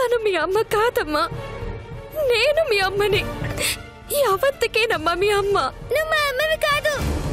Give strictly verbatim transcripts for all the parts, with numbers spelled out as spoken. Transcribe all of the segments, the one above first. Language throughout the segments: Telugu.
తను మీ అమ్మ కాదమ్మా, నేను మీ అమ్మని. ఈ అవంతికేనమ్మా మీ అమ్మ. నువ్వు మా అమ్మవి కాదు.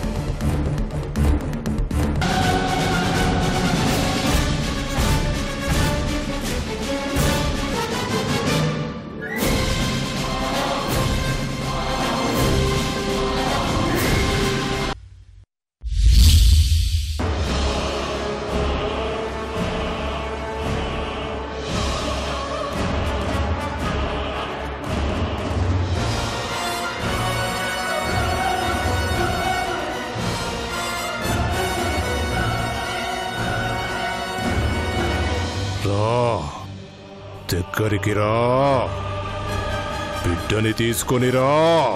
దగ్గరికి రా, బిడ్డని తీసుకొనిరా.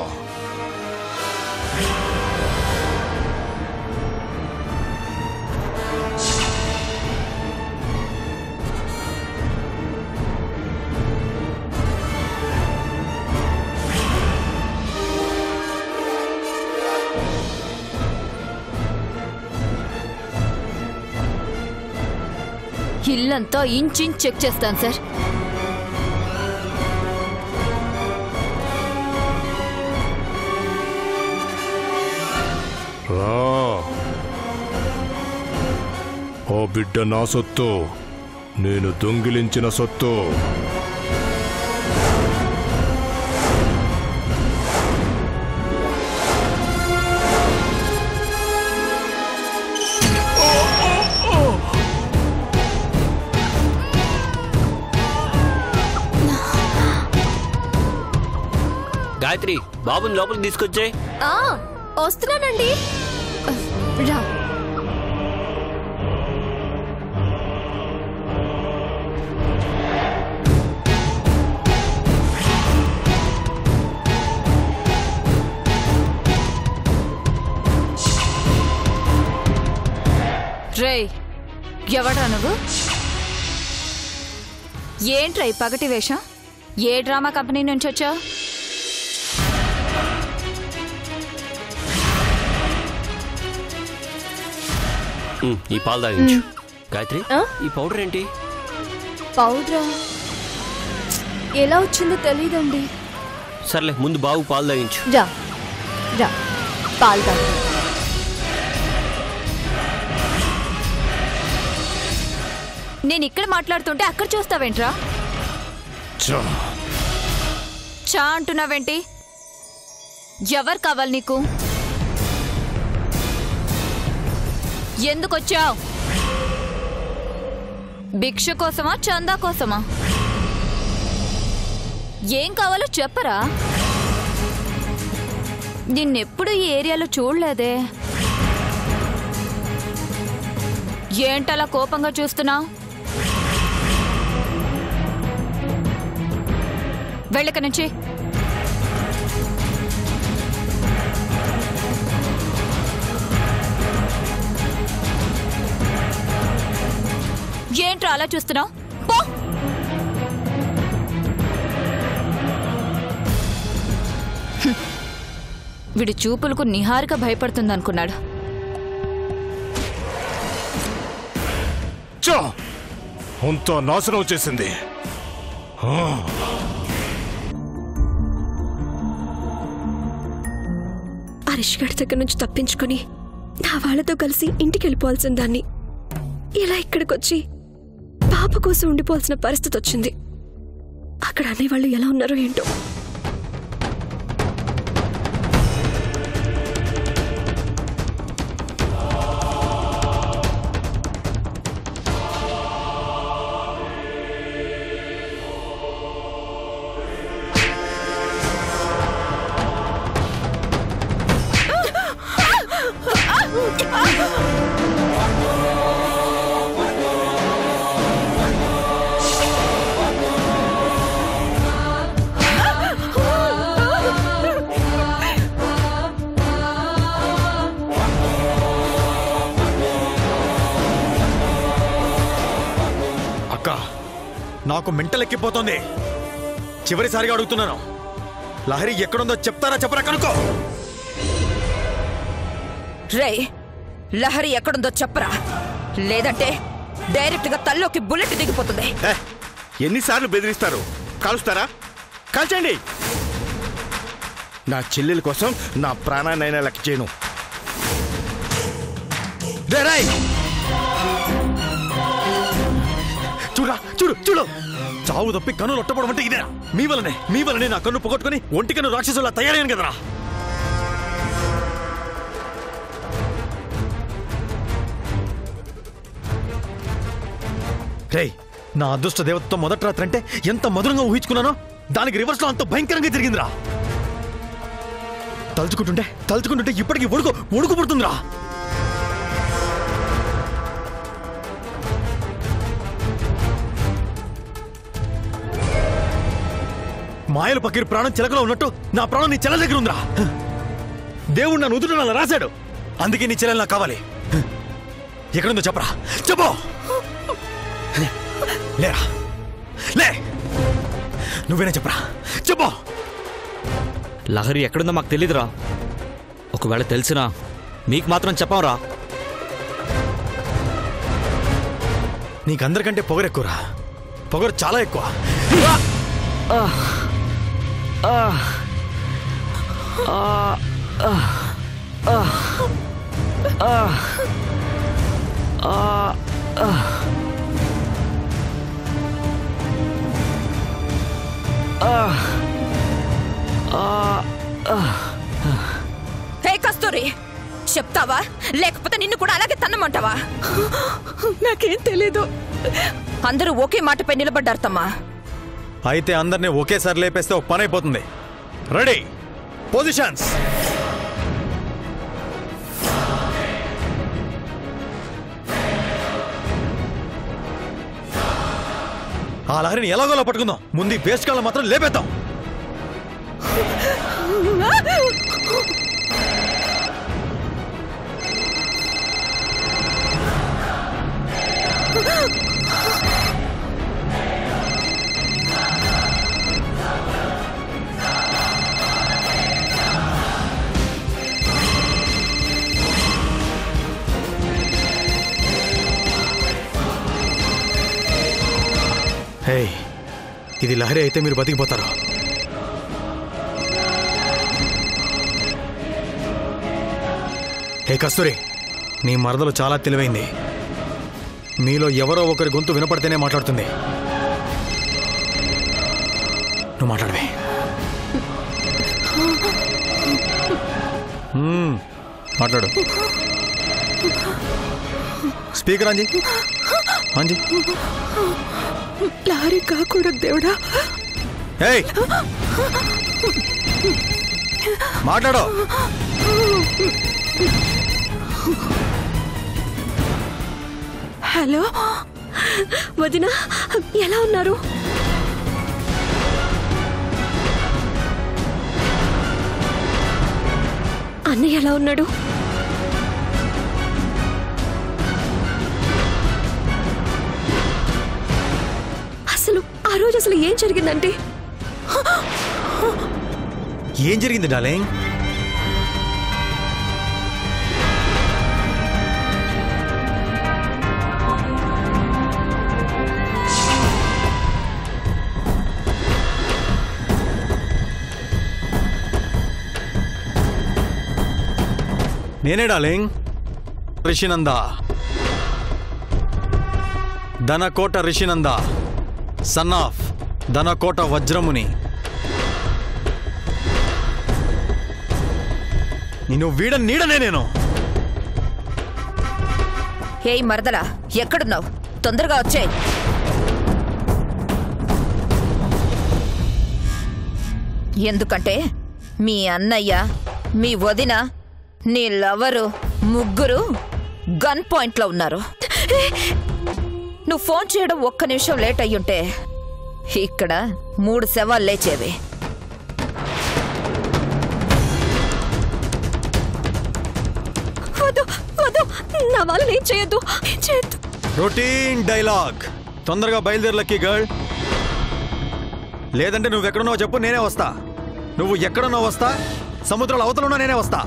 ఇల్లంతా ఇంచించ్ చెక్ చేస్తాను సార్. రా, ఓ బిడ్డ నా సొత్తు, నేను దొంగిలించిన సొత్తు. గాయత్రి, బాబుని లోపలికి తీసుకొచ్చే. వస్తున్నానండి. రా. రేయ్, ఎవడా నువ్వు? ఏంట్రా ఈ పగటి వేషం? ఏ డ్రామా కంపెనీ నుంచి వచ్చావు? ఈ పాలు తాగించు. గాయత్రి, ఈ పౌడర్ ఏంటి? పౌడరా? ఎలా వచ్చిందో తెలీదండి. సర్లే, ముందు బాబు పాలు తాగించు. రా రా, పాలు తాగు. నేను ఇక్కడ మాట్లాడుతుంటే అక్కడ చూస్తావేంట్రా? చా అంటున్నావేంటి? ఎవరు కావాలి నీకు? ఎందుకొచ్చావు? భిక్ష కోసమా, చందా కోసమా? ఏం కావాలో చెప్పరా? నిన్నెప్పుడు ఈ ఏరియాలో చూడలేదే. ఏంటలా కోపంగా చూస్తున్నావు? వెళ్ళక నుంచి. ఏంట్రా అలా చూస్తున్నావు? పో. వీడి చూపులకు నిహారిగా భయపడుతుందనుకున్నాడు. అంతా నాశనం వచ్చేసింది. హరీష్ గారి దగ్గర నుంచి తప్పించుకొని నా వాళ్ళతో కలిసి ఇంటికి వెళ్ళిపోవాల్సిన దాన్ని ఇలా ఇక్కడికి వచ్చి పాప కోసం ఉండిపోవాల్సిన పరిస్థితి వచ్చింది. అక్కడ అనేవాళ్ళు ఎలా ఉన్నారో ఏంటో. నాకు మెంటలెక్కిపోతుంది. చివరిసారిగా అడుగుతున్నాను, లహరి ఎక్కడుందో చెప్తారా చెప్పరా కనుక్కో. రే, లహరి ఎక్కడుందో చెప్పరా, లేదంటే డైరెక్ట్ గా తల్లోకి బుల్లెట్ దిగిపోతుంది. ఎన్నిసార్లు బెదిరిస్తారు? కాలుస్తారా? కాల్చండి. నా చెల్లెల కోసం నా ప్రాణాన్నైనా లెక్క చేయను. చూడరా, చూడు చూడు, చావు తప్పి కన్నులు ఒట్టపడం అంటే ఇదేనా? మీ వల్లనే మీ వల్లనే నా కన్ను పొగొట్టుకుని ఒంటి కన్ను రాక్షసులా తయారయ్యాను కదరా. రేయ్, నా అదృష్ట దేవతతో మొదటి రాత్రి అంటే ఎంత మధురంగా ఊహించుకున్నానో దానికి రివర్స్ లో అంత భయంకరంగా జరిగిందిరా. తలుచుకుంటుంటే తలుచుకుంటుంటే ఇప్పటికీ ఒడుకు ఒడుకు పుడుతుందిరా. మాయల పక్కన ప్రాణం చిలకలో ఉన్నట్టు నా ప్రాణం నీ చెల్ల దగ్గర ఉందిరా. దేవుడు నన్ను ఉదురు అలా రాశాడు. అందుకే నీ చెల్లెలు నాకు కావాలి. ఎక్కడుందో చెప్పరా, చెప్పు. లేరా, లే, నువ్వేనా చెప్పరా, చెప్పు. లహరి ఎక్కడుందో మాకు తెలీదురా. ఒకవేళ తెలిసినా మీకు మాత్రం చెప్పంరా. నీకందరికంటే పొగరు ఎక్కువరా. పొగరు చాలా ఎక్కువ. హే కస్తూరి, చెప్తావా లేకపోతే నిన్ను కూడా అలాగే తన్నమంటావా? నాకేం తెలీదు. అందరూ ఒకే మాటపై నిలబడ్డారు తమ్మా. అయితే అందరినీ ఒకేసారి లేపేస్తే ఒక పని అయిపోతుంది. Ready, positions. ఆ లహరిని ఎలాగోలా పట్టుకుందాం. ముందు ఈ వేస్ట్ కాళ్ళ మాత్రం లేపేద్దాం. హే, ఇది లహరి అయితే మీరు బతికిపోతారు. హే కస్తూరి, నీ మరదలు చాలా తెలివైంది. మీలో ఎవరో ఒకరి గొంతు వినపడితేనే మాట్లాడుతుంది. నువ్వు మాట్లాడవే. మాట్లాడు. స్పీకర్ అంజీ, అంజీ. లారీ కాకూడదు దేవుడా. ఏయ్, మాట్లాడు. హలో వదినా, ఎలా ఉన్నారు? అన్నయ్య ఎలా ఉన్నాడు? అసలు ఆ రోజు అసలు ఏం జరిగిందంటే? ఏం జరిగింది డార్లింగ్? నేనే darling, Rishinanda, Dhanakota Rishinanda, son of Dhanakota Vajramuni. నిన్ను వీడ నీడనే నేను. హే మరదలా, ఎక్కడున్నావు? తొందరగా వచ్చేయ్. ఎందుకంటే మీ అన్నయ్య, మీ వదిన, నీ లవరు ముగ్గురు గన్ పాయింట్లో ఉన్నారు. నువ్వు ఫోన్ చేయడం ఒక్క నిమిషం లేట్ అయ్యుంటే ఇక్కడ మూడు శవాలు లేచేవి. వద్దు వద్దు, నా వాళ్ళని ఏం చేయొద్దు, ఏం చేయొద్దు. Routine dialogue. తొందరగా బయలుదేరు లక్కీ గర్ల్. లేదంటే నువ్వు ఎక్కడున్నావు చెప్పు, నేనే వస్తా. నువ్వు ఎక్కడున్నావు వస్తా, సముద్రాల అవతలున్నా నేనే వస్తా.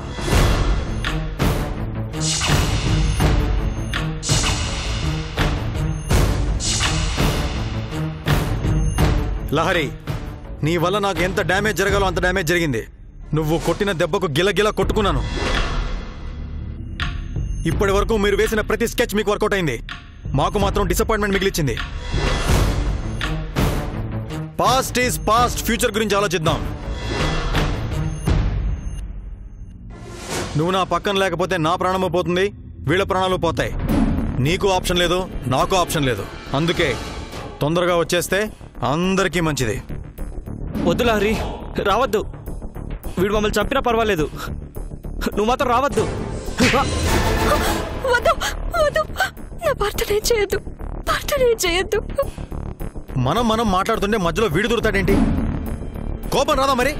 లహరి, నీ వల్ల నాకు ఎంత డ్యామేజ్ జరగాలో అంత డ్యామేజ్ జరిగింది. నువ్వు కొట్టిన దెబ్బకు గిలగిల కొట్టుకున్నాను. ఇప్పటి వరకు మీరు వేసిన ప్రతి స్కెచ్ మీకు వర్కౌట్ అయింది. మాకు మాత్రం డిసప్పాయింట్మెంట్ మిగిలిచ్చింది. పాస్ట్ ఈజ్ పాస్ట్, ఫ్యూచర్ గురించి ఆలోచిద్దాం. నువ్వు నా పక్కన లేకపోతే నా ప్రాణము పోతుంది, వీళ్ళ ప్రాణాలు పోతాయి. నీకు ఆప్షన్ లేదు, నాకు ఆప్షన్ లేదు. అందుకే తొందరగా వచ్చేస్తే అందరికీ మంచిది. వద్దు లహరి, రావద్దు. వీడు మమ్మల్ని చంపినా పర్వాలేదు, నువ్వు మాత్రం రావద్దు. వద్దు వద్దు, నా భర్తనే చేయొద్దు, భర్తనే చేయొద్దు. మనం మనం మాట్లాడుతుంటే మధ్యలో వీడు దొరుకుతాడేంటి? కోపం రాదా మరి?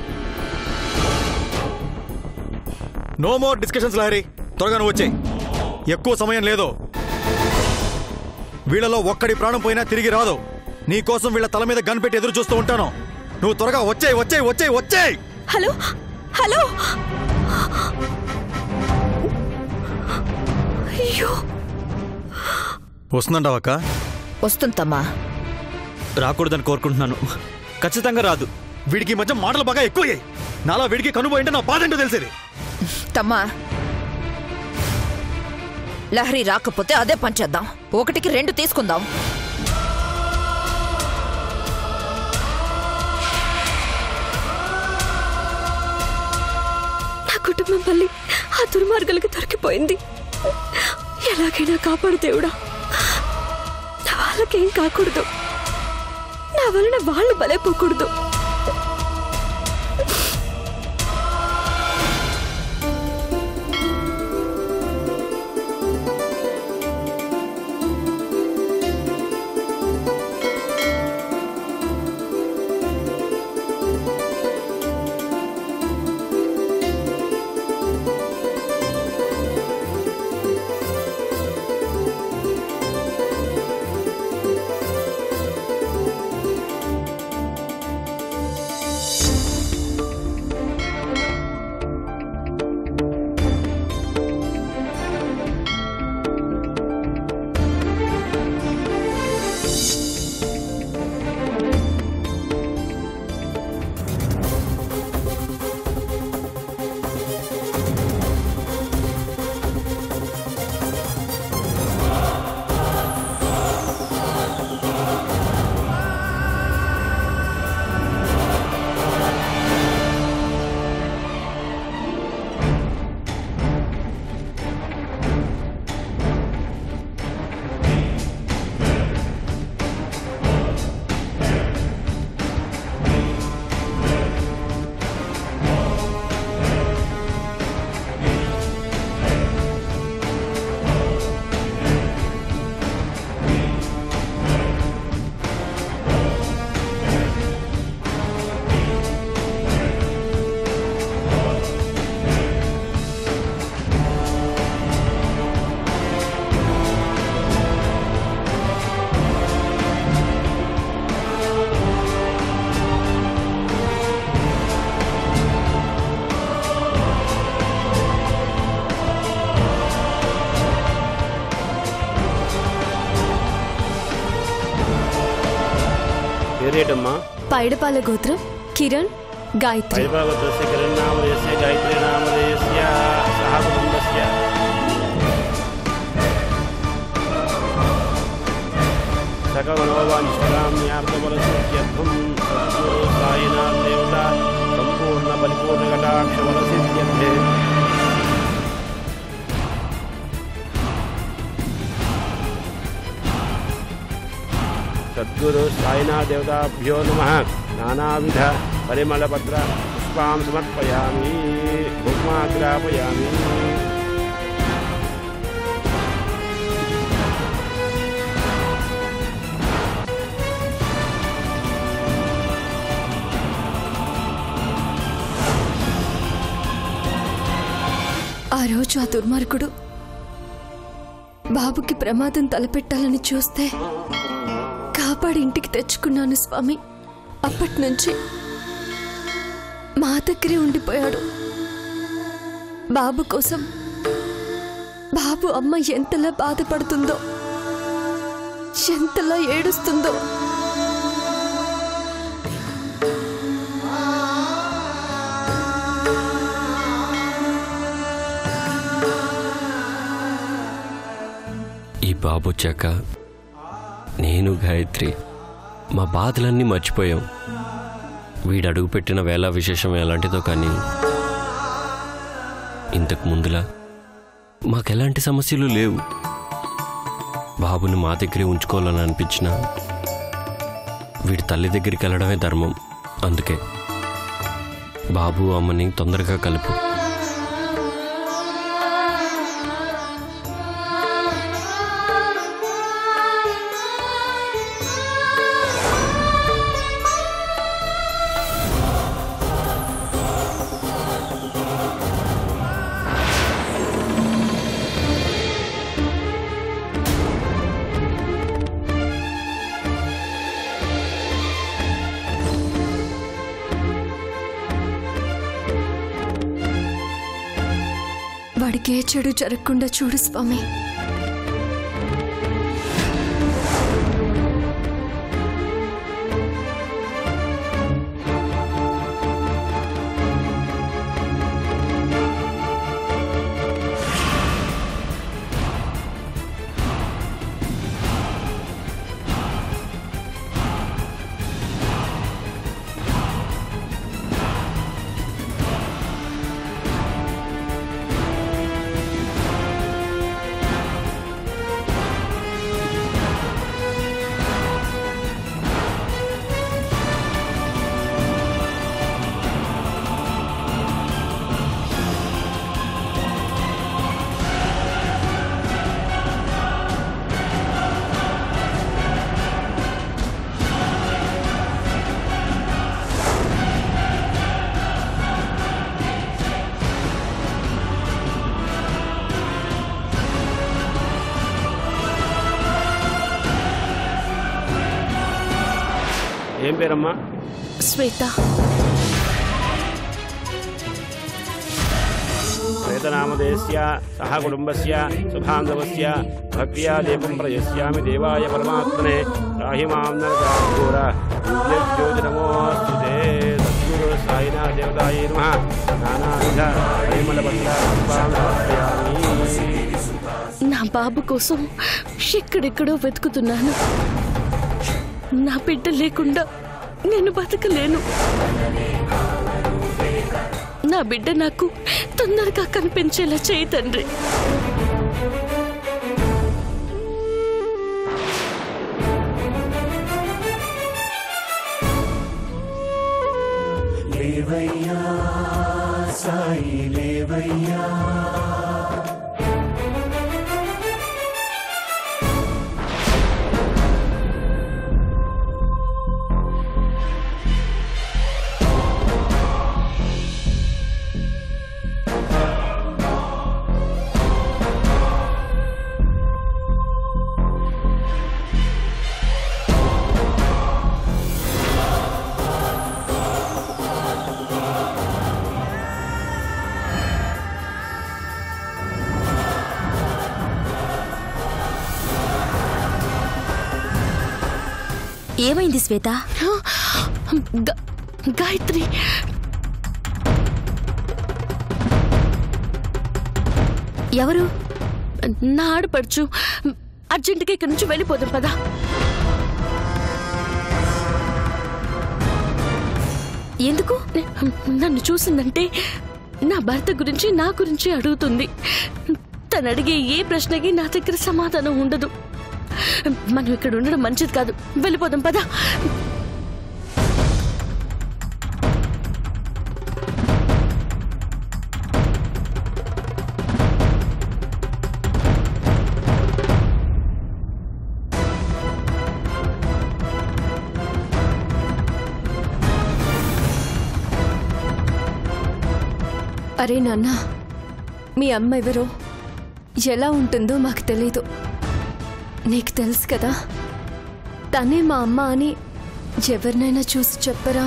నో మోర్ డిస్కషన్స్ లహరి, త్వరగా నువ్వు వచ్చేయ్. ఎక్కువ సమయం లేదు. వీళ్ళలో ఒక్కడి ప్రాణం పోయినా తిరిగి రాదు. నీ కోసం వీళ్ళ తల మీద గన్ పెట్టి ఎదురు చూస్తూ ఉంటాను. నువ్వు త్వరగా వచ్చేయ్ వచ్చేయ్ వచ్చేయ్ వచ్చేయ్. హలో హలో, అయ్యో, వస్తుందంటావక్క? వస్తుందమ్మా. రాకూడదని కోరుకుంటున్నాను, ఖచ్చితంగా రాదు. వీడికి మధ్య మాటలు బాగా ఎక్కువయ్యాయి. నాలా వీడికి కనుపోయింటే నా బాధ ఏంటో తెలిసేది. తమ్మా, లహరి రాకపోతే అదే పంచేద్దాం. ఒకటికి రెండు తీసుకుందాం. నా కుటుంబం మళ్ళీ ఆ దుర్మార్గులకు దొరికిపోయింది. ఎలాగైనా కాపాడు దేవుడా. నా వాళ్ళకేం కాకూడదు, నా వలన వాళ్ళు బలైపోకూడదు. పేరేటమ్మా? పైడపాల గోత్రం కిరణ్ గాయత్రి. పైడపాలగోత్రస్య కిరణ్ నామధేయస్య గాయత్రి నామధేయస్య సహ కుటుంబస్య సకల మనోవాంఛితామ్యార్థబలసిద్ధ్యర్థం సద్గురు సాయినాథ్ దేవత సంపూర్ణ పరిపూర్ణ కటాక్షబలసిద్ధ్యర్థే. సద్గురు సాయినాథ్ దేవతాభ్యో నమః. నానావిధ పరిమళపత్ర పుష్పాం సమర్పయామి, భూమాగ్రాపయామి. ఆ రోజు ఆ దుర్మార్గుడు బాబుకి ప్రమాదం తలపెట్టాలని చూస్తే కాపాడి ఇంటికి తెచ్చుకున్నాను స్వామి. అప్పటి నుంచి మా దగ్గరే ఉండిపోయాడు. బాబు కోసం బాబు అమ్మ ఎంతలా బాధపడుతుందో, ఎంతలా ఏడుస్తుందో బాబు వచ్చాక నేను గాయత్రి మా బాధలన్నీ మర్చిపోయాం. వీడు అడుగుపెట్టిన వేళ విశేషం ఎలాంటిదో కానీ ఇంతకు ముందులా మాకెలాంటి సమస్యలు లేవు. బాబుని మా దగ్గరే ఉంచుకోవాలని అనిపించిన వీడి తల్లి దగ్గరికి వెళ్ళడమే ధర్మం. అందుకే బాబు అమ్మని తొందరగా కలుపు. వాడికి ఏ చెడు జరగకుండా చూడు స్వామి. ఏం పేరమ్మా? శ్వేత. శ్వేతనామధేయస్య సహ కుటుంబస్య శుభాంగవస్య భక్త్యా దీపం ప్రయస్యామి దేవాయ పరమాత్మనే రాహి మాం నరకాఘోర జ్యోతిర్నమోస్తుతే. సద్గురు సాయినా దేవతాయే నమః. నానావిధ పరిమళపత్రాన్ని నా బాబు కోసం ఎక్కడెక్కడో వెతుకుతున్నాను. నా బిడ్డ లేకుండా నేను బతకలేను. నా బిడ్డ నాకు తొందరగా కనిపించేలా చేయి తండ్రి. లేవయ్యా సాయి లేవయ్యా. ఏమైంది శ్వేత? గాయత్రి, ఎవరు? నా ఆడపడుచు. అర్జెంటుగా ఇక్కడి నుంచి వెళ్ళిపోదాం పదా. ఎందుకు? నన్ను చూసిందంటే నా భర్త గురించి నా గురించి అడుగుతుంది. తను అడిగే ఏ ప్రశ్నకి నా దగ్గర సమాధానం ఉండదు. మనం ఇక్కడ ఉండడం మంచిది కాదు. వెళ్ళిపోదాం పదా. అరే నాన్న, మీ అమ్మ ఎవరో ఎలా ఉంటుందో మాకు తెలీదు. నీకు తెలుసు కదా, తనే మా అమ్మ అని ఎవరినైనా చూసి చెప్పరా?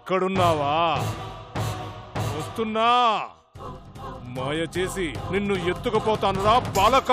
ఇక్కడున్నావా? వస్తున్నా. మాయ చేసి నిన్ను ఎత్తుకుపోతానురా బాలక.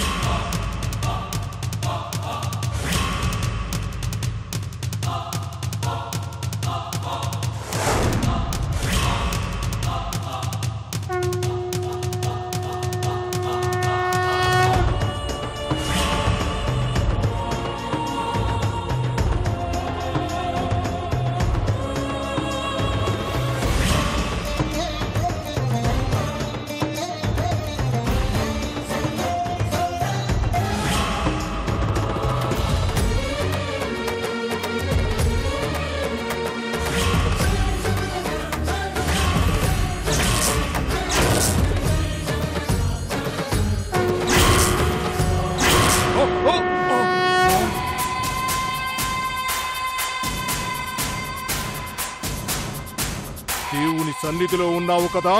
దేవుని సన్నిధిలో ఉన్నావు కదా,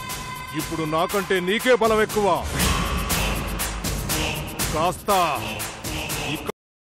ఇప్పుడు నాకంటే నీకే బలం ఎక్కువ. కాస్త